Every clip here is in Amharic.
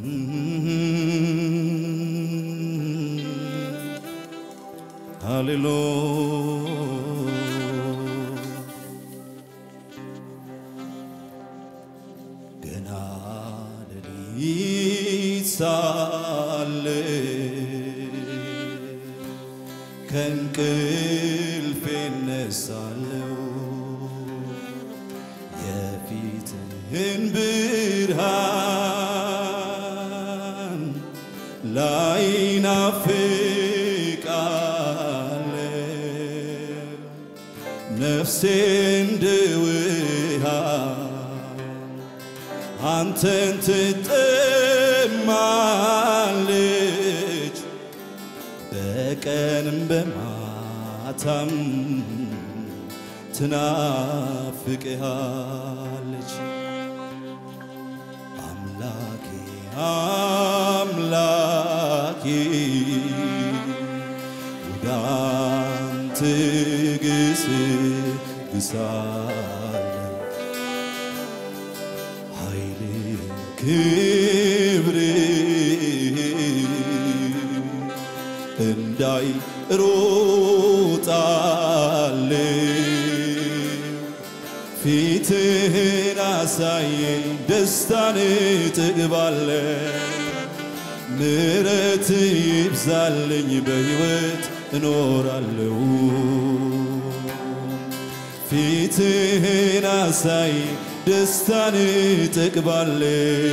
አንተን ትጠማለች በቀንም በማታም ትናፍቅሃለች አምላኬ አምላኬ ወደ አንተ ገሰግሳለሁ ክብር እንዳይ ሮጣለ ፊትህን አሳየኝ ደስታን ጥግባለ ምሕረት ይብዛልኝ በሕይወት እኖራለሁ ፊትህን አሳየኝ ደስታን ጥግባለ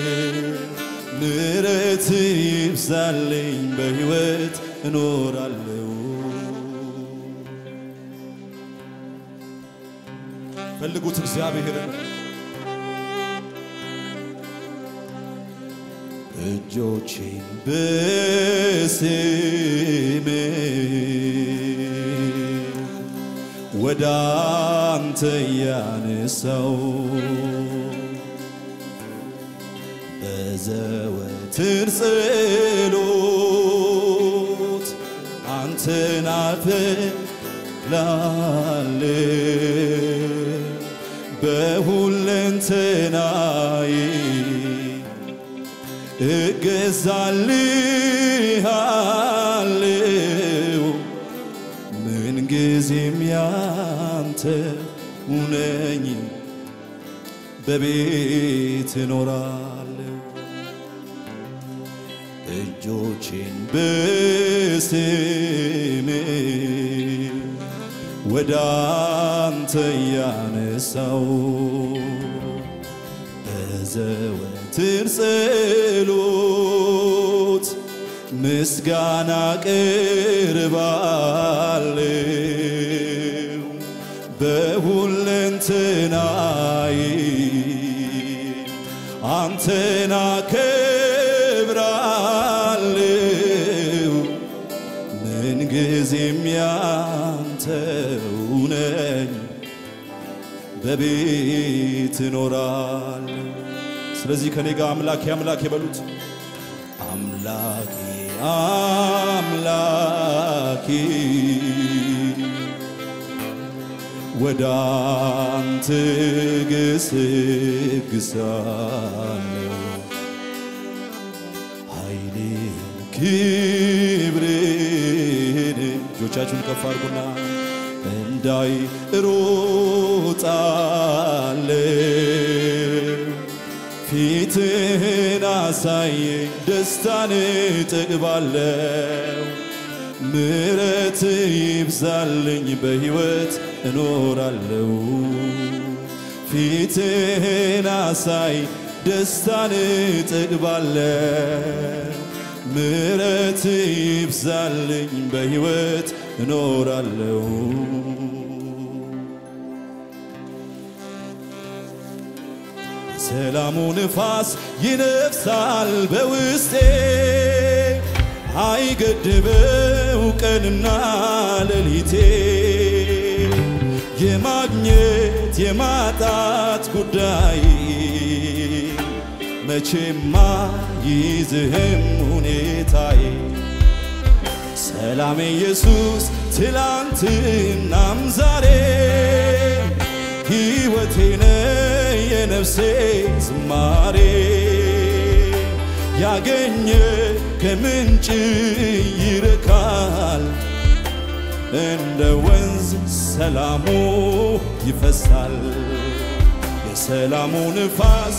ምሕረት ይብዛልኝ በሕይወት እኖራለሁ ፈልጉት እግዚአብሔርን እጆቼን በስሜ ወደ አንተ ያነሳው በዘወትር ጸሎት አንተን አፈላለሁ በሁለንተናዬ እገዛልሃለሁ ምንጊዜም ያንተ ነኝ በቤት እኖራለሁ እጆቼን በስሜ ወደ አንተ ያነሳው በዘወትር ጸሎት ምስጋና አቀርባለሁ በሁለንተናዬ አንተን አከብራለሁ ምንጊዜም ያንተው ነኝ በቤት እኖራለሁ ስለዚህ ከኔ ጋር አምላኬ አምላኬ በሉት አምላኬ አምላኬ ወደ አንተ ገሰግሳለሁ ኃይሌን ክብሬን እጆቻችሁን ከፍ አድርጉና እንዳይ ሮጣለሁ ፊትህን አሳየኝ ደስታን ጥግባለሁ ምሕረት ይብዛልኝ በሕይወት እኖራለሁ ፊትህን አሳይ ደስታን ጥግባለሁ ምሕረት ይብዛልኝ በሕይወት እኖራለሁ ሰላሙ ንፋስ ይነፍሳል በውስጤ አይገድበው ቀንና ሌሊቴ የማግኘት የማጣት ጉዳይ መቼማ ይዝህም ሁኔታዬ ሰላም ኢየሱስ ትላንትናም ዛሬ ሕይወቴ ነህ የነፍሴ ዝማሬ ያገኘ ከምንጭ ይረካል እንደ ወንዝ ሰላሙ ይፈሳል የሰላሙ ንፋስ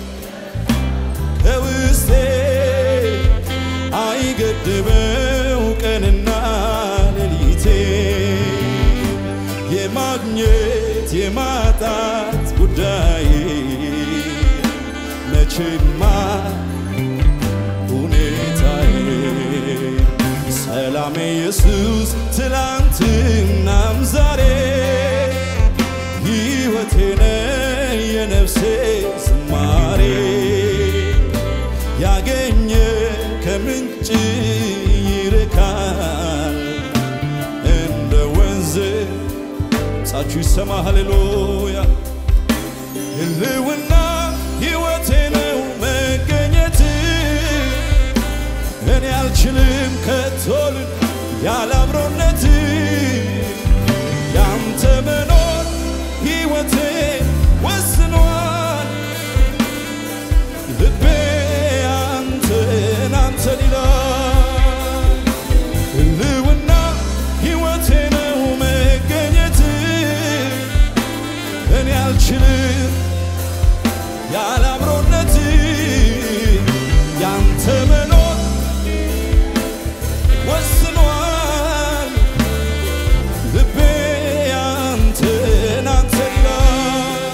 ከውስጤ አይገድበው ቀንና ሌሊቴ የማግኘት የማጣት ጉዳይ መቼማ ሁኔታዬ ሰላም ኢየሱስ ትላንትናም ዛሬ ሕይወቴ ነህ የነፍሴ ዝማሬ ያገኘ ከምንጭ ይረካል እንደ ወንዝ ሳቹ ይሰማ ሃሌሉያ ህልውና ሕይወቴ ነው መገኘት እኔ አልችልም ከቶ ያለ አብሮነት ያንተ መኖር ሕይወቴ ወስኗል ልቤ አንተን ይላል ህልውና ሕይወቴ ነው መገኘት እኔ አልችልም ያለ አብሮነት ያንተ መኖር ወስኗል ልቤ አንተን ይላል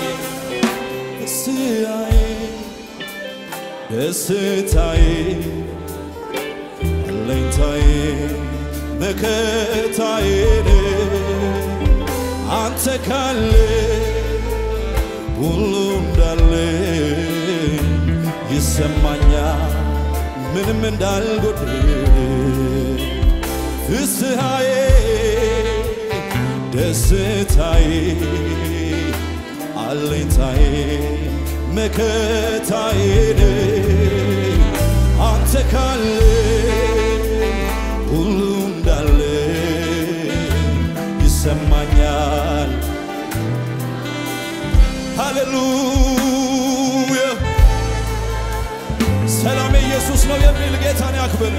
ደስታዬ አለኝታዬ መከታዬ አንተ ካለ ሁሉ እንዳለ ይሰማኛል ምንም እንዳልጎድል ፍስሐዬ ደስታዬ አለኝታዬ መከታዬ አንተ ካለ ሁሉ እንዳለ ይሰማኛል ሃሌሉያ ሰላም ኢየሱስ ነው የሚል ጌታን ያክብር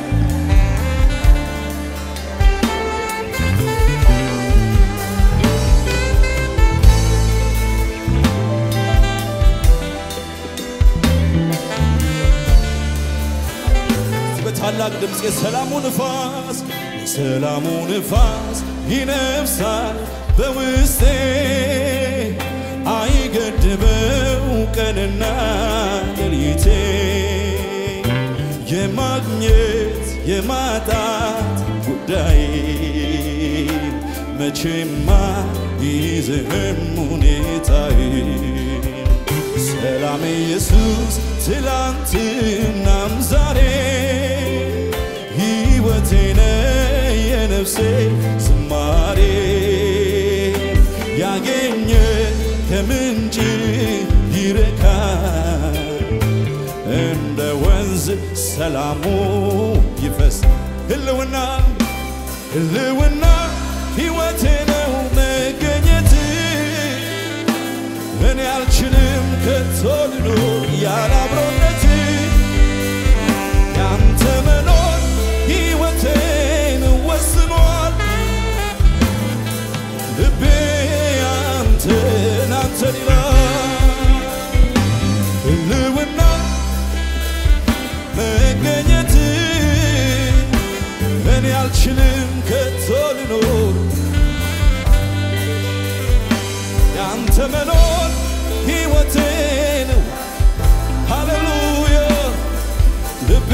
በታላቅ ድምጽ የሰላሙ ንፋስ ይነፍሳል በውስጤ አይገድበው ቀንና ሌሊቴ የማግኘት የማጣት ጉዳይ መቼማ ይዝህም ሁኔታዬ ሰላም ኢየሱስ ትላንትናም ዛሬ ሕይወቴ ነህ የነፍሴ ዝማሬ ያገኘ ከምንጭ ይረካል እንደ ወንዝ ሰላሙ ይፈሳል ህልውና ሕይወቴ ነው መገኘት እኔ አልችልም ከቶ ልኖር ያለ አብሮነት ያንተ መኖር ሕይወቴን ወስኗል ልቤ አንተን ይላል ህልውና መገኘት እኔ አልችልም ከቶ ልኖር ያንተ መኖር ሕይወቴን ሃሌሉያ ልቤ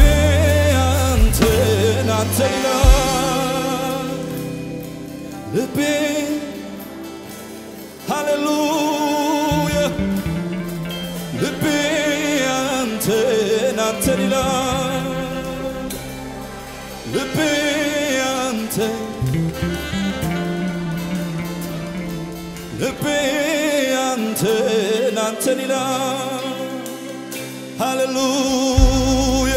አንተን ይላል ልቤ ሃሌሉያ ልቤ አንተን ይላል ልቤ አንተን ይላል ሃሌሉያ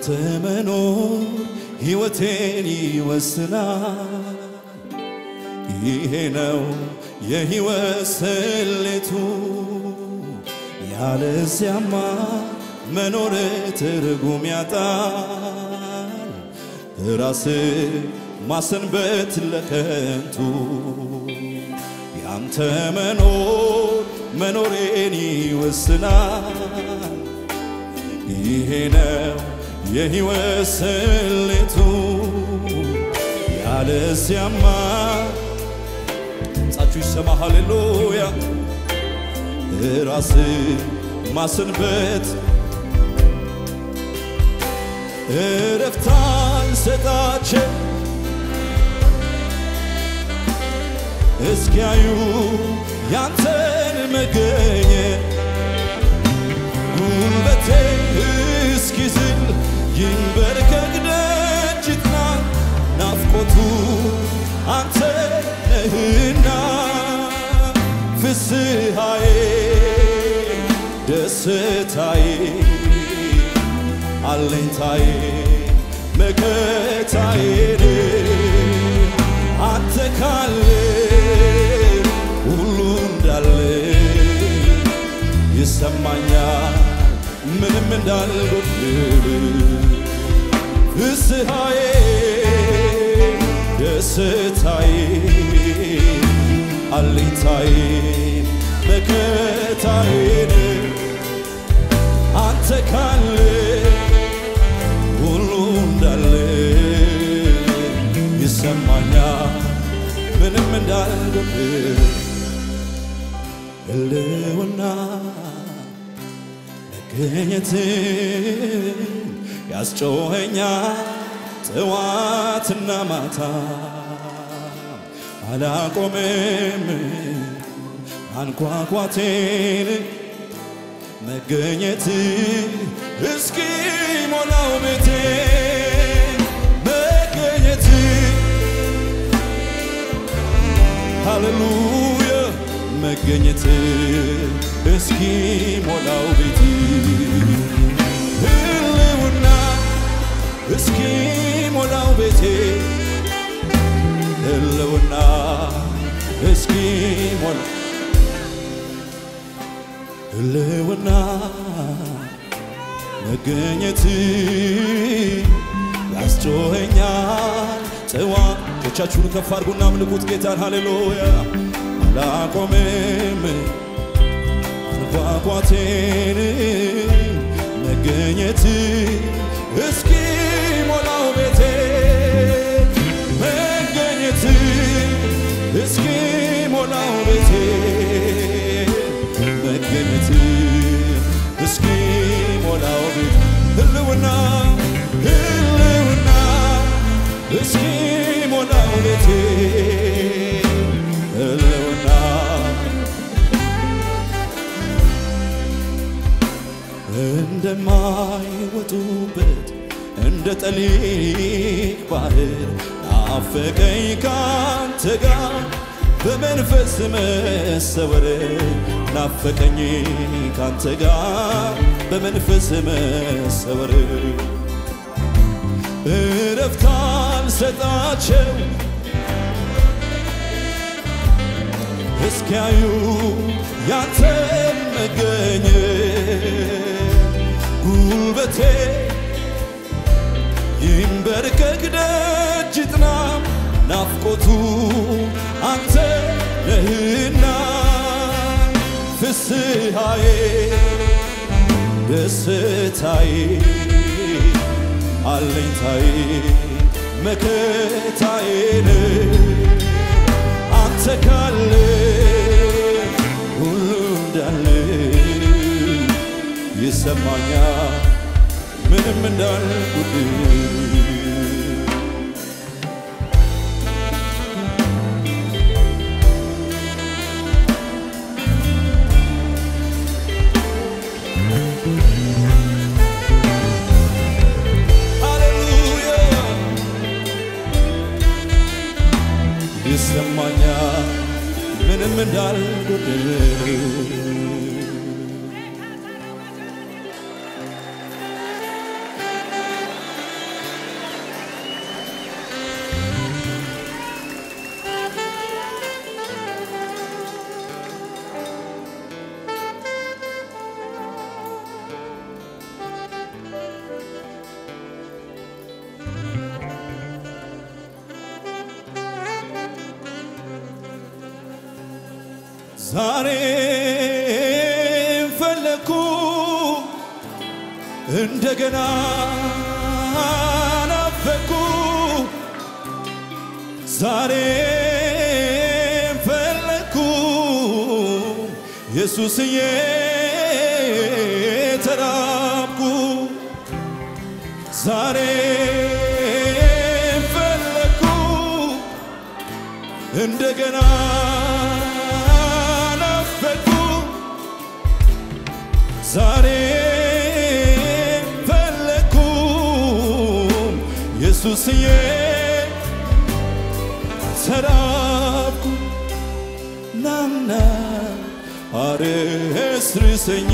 ያንተ መኖር ሕይወቴን ይወስናል ይሄ ነው የሕይወት ስሌቱ ያለዚያማ መኖር ትርጉም ያጣል ራስ ማሰንበት ለከንቱ ያንተ መኖር መኖሬን ይወስናል ይሄ ነው የሕይወት ስሌቱ ያለዚያማ ጻችሁ ይሰማ ሃሌሉያ ራስ ማሰንበት እረፍት አልሰጣቸው እስኪያዩ ያንተን መገኘት ጉልበቴ እስኪዝል ይንበርከክ ደጅ ይጥና ናፍቆቱ አንተ ነህና ፍስሐዬ ደስታዬ አለኝታዬ መከታዬ አንተ ካለ ሁሉ እንዳለ ይሰማኛል ምንም እንዳልጎድል ፍስሐዬ ደስታዬ አለኝታዬ መከታዬ አንተ ካለ ሁሉ እንዳለ ይሰማኛል ምንም እንዳልጎድል ህልውና መገኘት ያስጮኸኛል ጠዋትና ማታ አላቆምም አንኳኳቴን መገኘት እስኪ ሞላው ቤቴ መገኘት ሃሌሉያ መገኘት እስኪ ሞላው ቤቴ ህልውና እስኪ ሞላው ቤቴ ህልውና እስኪ ሞላ ህልውና መገኘት ያስጮኸኛል ጠዋቶቻችሁን ከፍ አድርጉና አምልኩት ጌታን ሃሌሉያ አላቆምም አንኳኳቴን መገኘት እስኪ ሞላው ቤቴ መገኘት እስኪ ሞላው ቤቴ መገኘት እስኪ ሞላው ቤቴ ህልውና ህልውና እስኪ ሞላው ቤቴ ህልውና እንደማይወጡበት እንደ ጠሊቅ ባህር ናፈቀኝ ካንተ ጋር በመንፈስ መሰወር ናፈቀኝ ካንተ ጋር በመንፈስ መሰወር እረፍት አልሰጣቸው እስኪያዩ ያንተን መገኘት ጉልበቴ ይንበርከክ ደጅ ይጥና ናፍቆቱ አንተ ነህና ፍስሐዬ ደስታዬ አለኝታዬ መከታዬ አንተ ካለ ሁሉ እንዳለ ይሰማኛል ምንም እንዳልጎድል ይሰማኛል ምንም እንዳልጎድል ዛሬ ፈለኩ እንደገና ናፈኩ ዛሬ ፈለኩ ኢየሱስዬ ተራብኩ ዛሬ ፈለኩ እንደገና ናፈኩ ዛሬ ፈለኩ ኢየሱስዬ ተራብኩ ናና አረስርሰኝ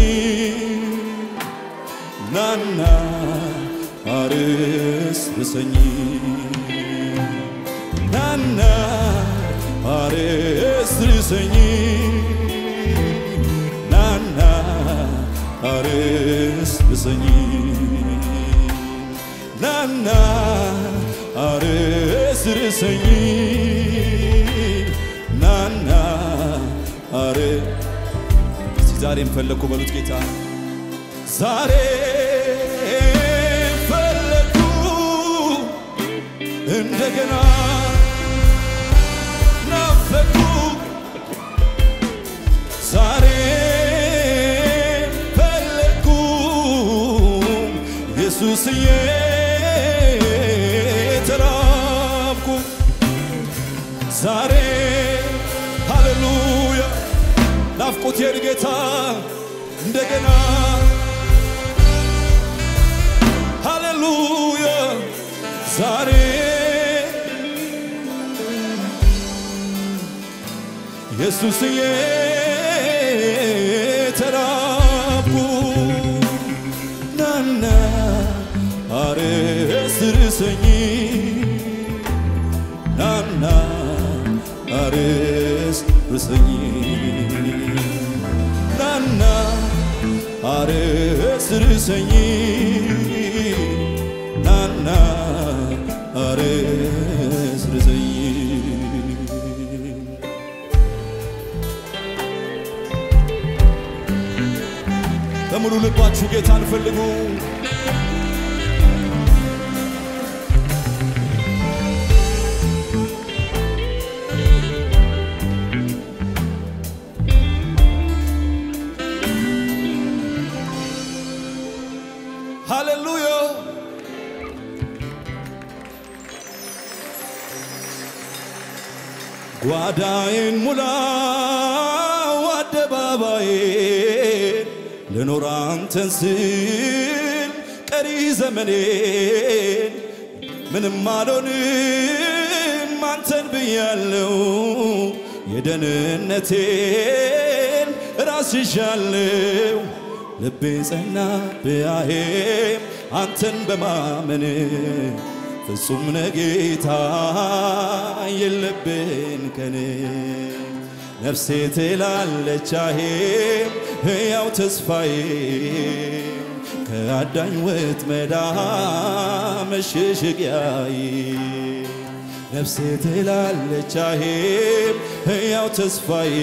ናና አረስርሰኝ ናና አረስርሰኝ ናና አረስርሰኝ ናና አረስርሰኝ ናና አረ ዛሬም ፈለኩ በሉት ጌታ ዛሬ ፈለኩ እንደገና ናፈኩ ዛሬ ፈለኩ ኢየሱስዬ ተራብኩ ዛሬ ሃሌሉያ ናፍቆቴን ጌታ እንደገና ሃሌሉያ ዛሬ ኢየሱስዬ ተራብኩ ናና አረስርሰኝ ናና አረስርሰኝ ናና አረስርሰኝ ናና አረስርሰኝ በሙሉ ልባችሁ ጌታን ፈልጉ ሃሌሉያ ጓዳዬን ሙላው አደባባዬን ልኖር አንተን ስል ቀሪ ዘመኔን ምንም አልሆንም አንተን ብያለሁ የደህንነቴን ራስ ይዣለሁ ልቤ ጸና ብያሄም አንተን በማመን ፍጹም ነጌታ የለብን ከኔ ነፍሴ ትላለች አሄም ሕያው ተስፋዬ ከአዳኝ ወጥመድ መሸሸጊያዬ ነፍሴ ትላለች አሄም ሕያው ተስፋዬ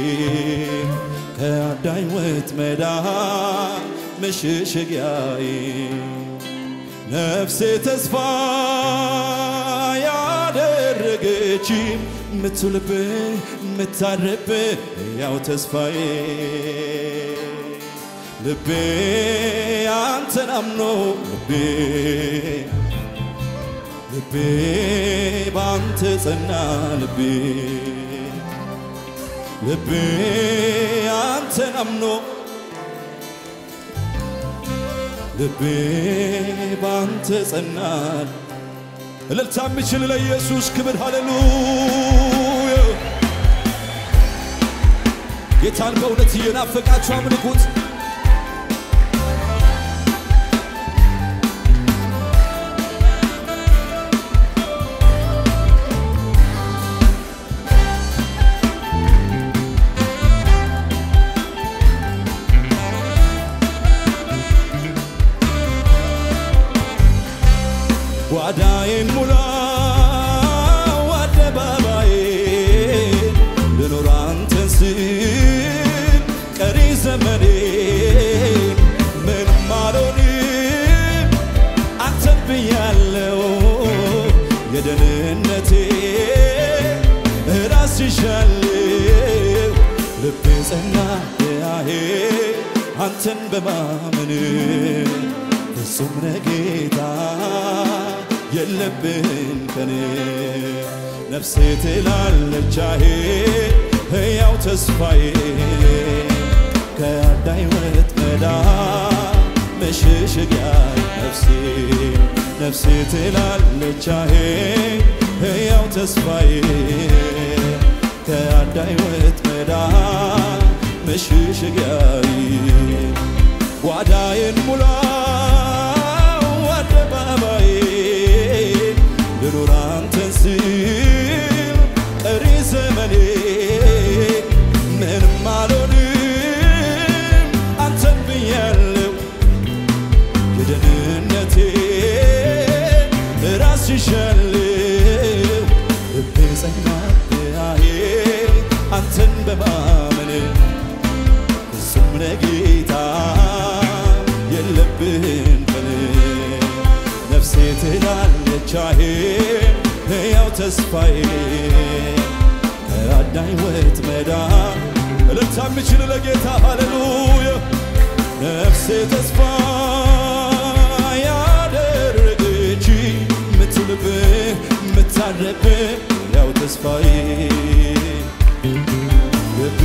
ከአዳኝ ወጥመድ መሸሸጊያዬ ነፍሴ ተስፋ ያደረገች ምትውልብህ ምታድርብህ ሕያው ተስፋዬ ልቤ አንተን አምኖ ልቤ ባንተ ጸና ልቤ አንተን አምኖ ልቤ ባንተ ጸና እልልታ የሚችል ለኢየሱስ ክብር ሃሌሉያ ጌታን በእውነት እየናፈቃችሁ አምልኩት ጓዳዬን ሙላው አደባባዬን ልኖር አንተን ስል ብቻዬ አንተን በማመን ፍጹም ነህ ጌታ የለብህም ከኔ ነፍሴ ትላለች ሕያው ተስፋዬ ከአዳኝ ወጥመድ መሸሸጊያ ነፍሴ ትላለች ሕያው ተስፋዬ ከአዳኝ ወጥመድ መሸሸጊያዬ ጓዳዬን ሙላው አደባባዬ ልኑር አንተን ስል ቀሪ ዘመኔ ምንም አልሆንም አንተን ብያለሁ የደህንነቴ ራስ ይሻለው ልቤ ጸናብህ አንተን በማመን ፍጹም ነህ ጌታ የለብህም ከኔ ነፍሴ ትላለች ሕያው ተስፋዬ ከአዳኝ ወጥመድ እልልታ የምችል ለጌታ ሃሌሉያ ነፍሴ ተስፋ ያደረገች ምትልብህ ምታረብህ ሕያው ተስፋዬ ልቤ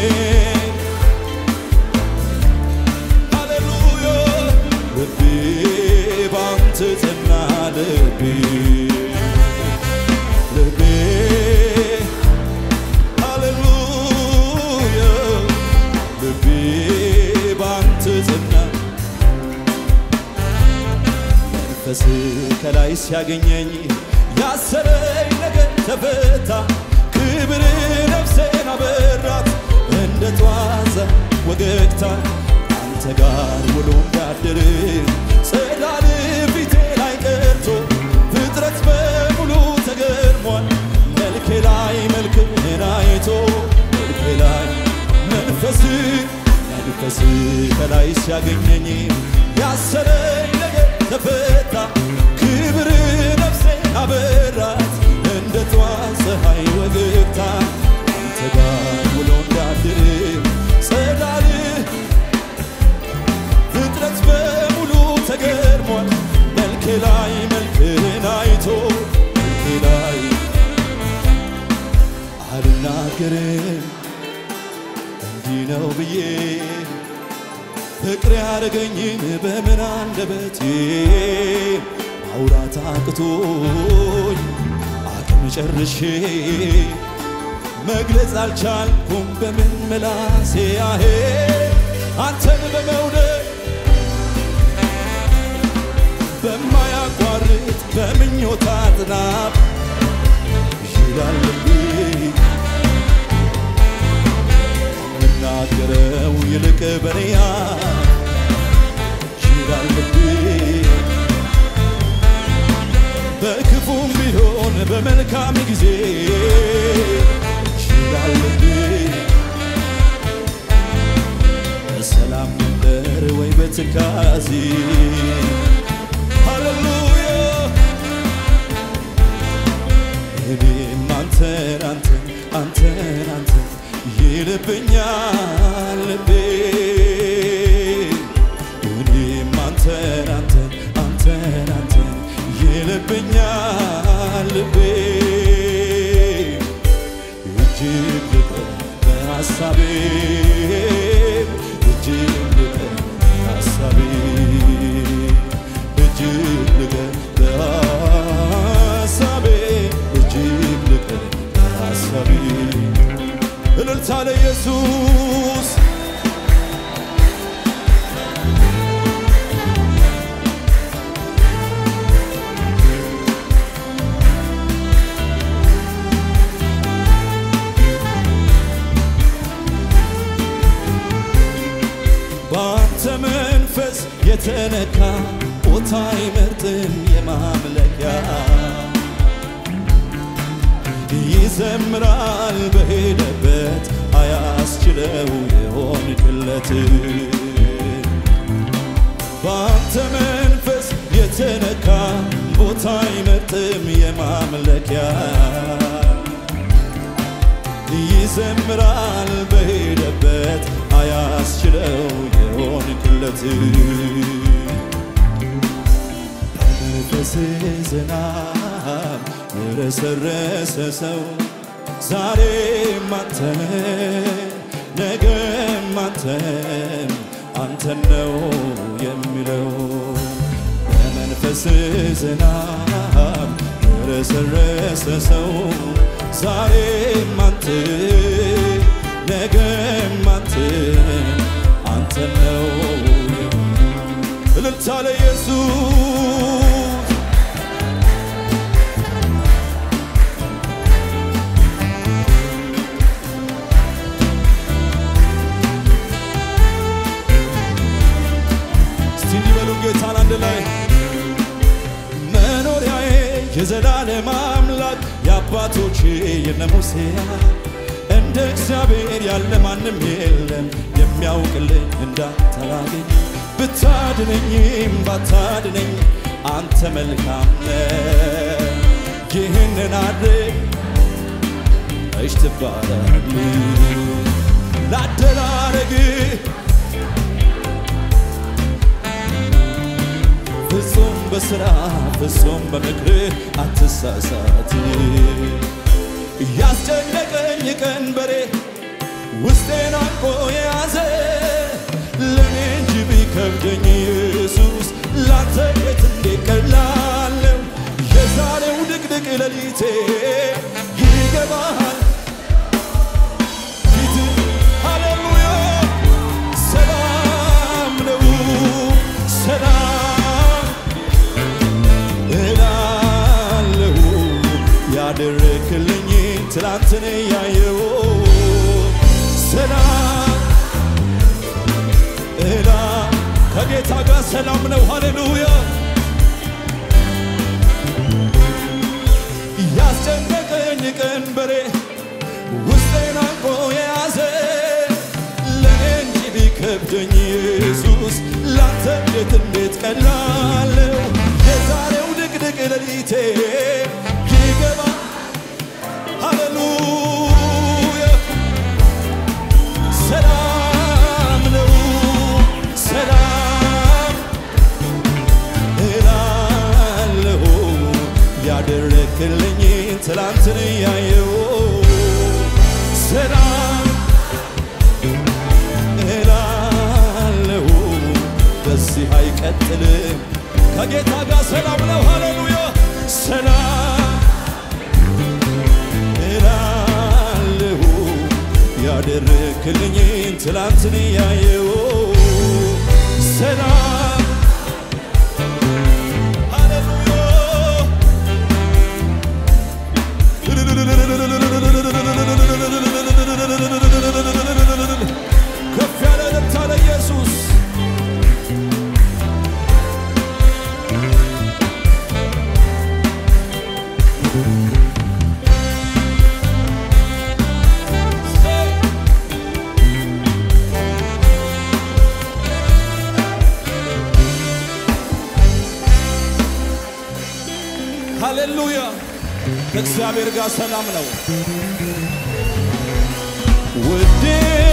ሃሌሉያ ልቤ ባንተ ጸና ልቤ ሃሌሉያ ልቤ ባንተ ጸና መንፈስ ከላይ ሲያገኘኝ ያሰረኝ ነገር ተፈታ ክብር ነፍሴን አበራት እንደ ጧት ወገግታ አንተ ጋር ውሎ እንዳደር ጸዳል ፊቴ ላይ ቀርቶ ፍጥረት በሙሉ ተገርሟል መልኬ ላይ መልክህን አይቶ መልኬ ላይ መንፈስ ከላይ ሲያገኘኝ ያሰረኝ ነገር ተፈታ ክብር ነፍሴን አበራት እንደ ጧት ፀሐይ ወገግታ አንተ ጋር ውሎ እንዳደር ጸዳል ፍጥረት በሙሉ ተገርሟል መልኬ ላይ መልክህን አይቶ መልኬ ላይ አልናገርም እንዲህ ነው ብዬ ፍቅር ያረገኝን በምን አንደበቴ ማውራት አቅቶኝ አቅም ጨርሼ መግለጽ አልቻልኩም በምን ምላሴ አንተን በመውደድ በማያቋርጥ በምኞት አጥናፍ ይላልብኝ ምናገረው ይልቅ በኔያ ይላልብኝ በክፉም ቢሆን በመልካም ጊዜ ይላልብኝ በሰላም መንደር ወይ በትካዜ ሃሌሉያ እኔም አንተን ይልብኛል ልቤ እኔም አንተን ይልብኛል ልቤ እጅግ ልቀር በሐሳቤ እጅግ ልቀር በሐሳቤ እጅግ ልቀር በሐሳቤ እጅግ ልቀር በሐሳቤ እልልታ ለኢየሱስ ባንተ መንፈስ የተነካ ቦታ አይመርጥም የማምለኪያ ይዘምራል በሄደበት አያስችለው የሆንክለት ባንተ መንፈስ የተነካ ቦታ አይመርጥም የማምለኪያ ይዘምራል በሄደበት አያስችለው የሆንክለት በመንፈስ ዝናብ የረሰረሰ ሰው ዛሬም አንተን ነገም አንተን ነው የሚለው በመንፈስ ዝናብ የረሰረሰ ሰው ዛሬም አንተን ነገም አንተን ነው እልልታ ለኢየሱስ ጌታን አንድ ላይ መኖሪያዬ የዘላለም አምላክ የአባቶቼ የነሙሴ እንደ እግዚአብሔር ያለ ማንም የለም የሚያውቅልኝ እንዳንተ ላገኝ ብታድነኝም ባታድነኝ አንተ መልካም ነህ ይህንን አድርግ እሽ ትባላለህ ላደራረግህ ፍጹም በሥራ ፍጹም በምክር አትሳሳት ያስጨነቀኝ ቀንበሬ ውስጤን አንቆ የያዘ ለኔ እንጂ ቢከብደኝ ኢየሱስ ላንተ የት እንዴት ቀላል ነው የዛሬው ድቅድቅ ሌሊቴ ይገባሃል ፊት ሃሌሉያ ሰላም ነው ሰላም ያደረክልኝ ትላንትን ያየው ሰላም እላ ከጌታ ጋር ሰላም ነው ሃሌሉያ ያስጨነቀኝ ቀንበሬ ውስጤን አንቆ የያዘ ለኔ እንጂ ቢከብደኝ ኢየሱስ ላንተ እንዴት ቀላል ነው የዛሬው ድቅድቅ ሌሊቴ ሃሌሉያ ሰላም ነው ሰላም እላለሁ ያደረክልኝ ትላንትን ያየው ሰላም እላለሁ በዚህ አይቀጥልም ከጌታ ጋር ሰላም ነው ሃሌሉያ ሰላም ያደረክልኝ ትላንትን ያየው ሰላም ሃሌሉያ ከፍ ያለ እልልታ ለኢየሱስ ሃሌሉያ ከእግዚአብሔር ጋር ሰላም ነው ውዴ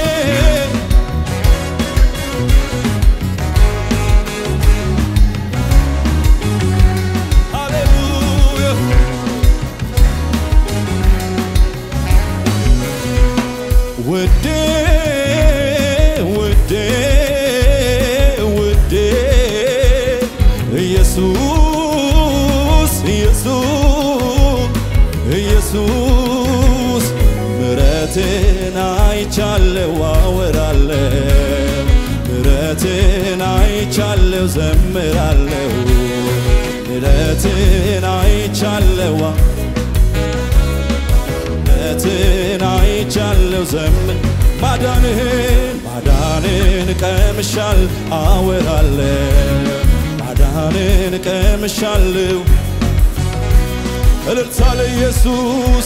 ሃሌሉያ ውዴ ውዴ ውዴ ኢየሱስ ኢየሱስ ምሕረትን አይቻለሁ አወራለሁ ምሕረትን አይቻለሁ ዘምራለሁ ምሕረትን አይቻለሁ ምሕረትን አይቻለሁ ማዳንን ቀምሻል አወራለሁ ማዳንን ቀምሻለሁ እልልታ ለኢየሱስ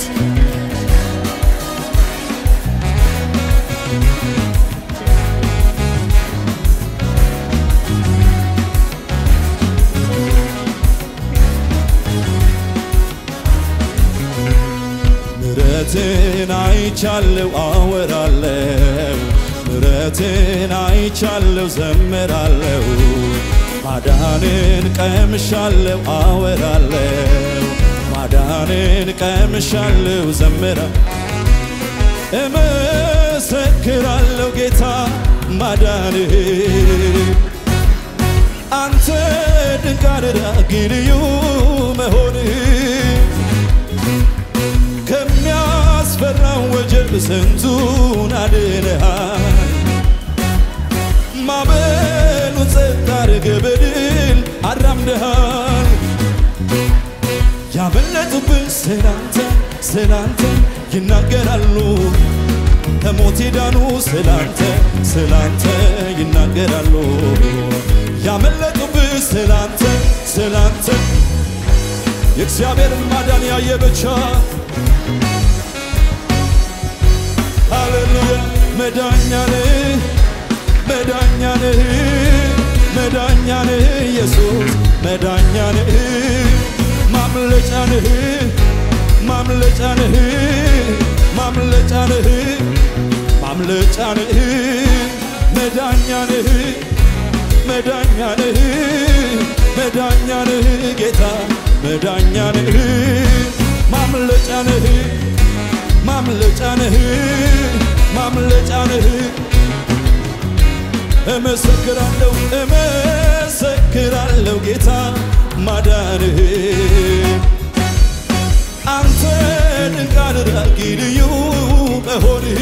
ምሕረትን አይቻ አይቻለው አወራለው ምሕረትን አይቻለው ዘምራለው ማዳንን ቀምሻለው አወራለው ማዳንን ቀምሻለው ዘምራለው እመሰክራለው ጌታ ማዳንህ አንተ ድንቅ አድራጊ ልዩ መሆንህ ከሚያስፈራው ወጀብ ስንቱን አድነሃል ማዕበሉን ጸጥ አድርገህ በድል አራምደሃል ያመለጡብህ ስላንተ ይናገራሉ ከሞት ዳኑ ስላንተ ይናገራሉ ያመለጡብህ ስላንተ የእግዚአብሔርን ማዳን ያየ ብቻ ሃሌሉያ መዳኛነህ ኢየሱስ መዳኛነህ ማምለጫነህ መዳኛነህ ጌታ መዳኛነህ ማምለጫነህ እመሰክራለሁ ጌታ ማዳንህ አንተ ድንቅ አድራጊ ልዩ መሆንህ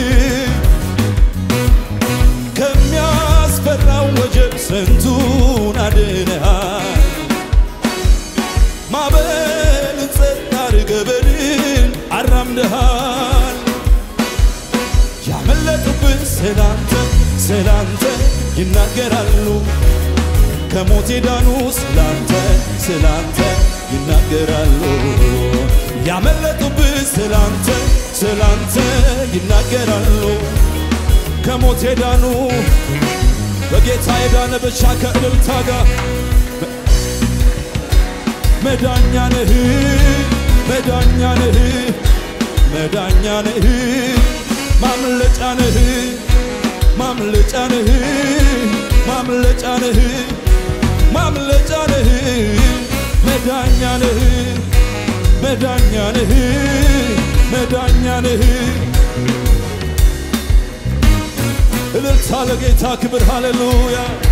ከሚያስፈራው ወጀብ ስንቱን አድነሃል ማዕበሉን ጸጥ አድርገህ በድል አራምደሃል ያመለጡብህ ስላንተ ይናገራሉ ከሞት ዳኑ ስላንተ ይናገራሉ ያመለጡብህ ስላንተ ይናገራሉ ከሞት ዳኑ በጌታ የዳነ ብቻ ከእልልታ ጋር መዳኛነህ ማምለጫነህ መዳኛነህ እልልታ ለጌታ ክብር ሃሌሉያ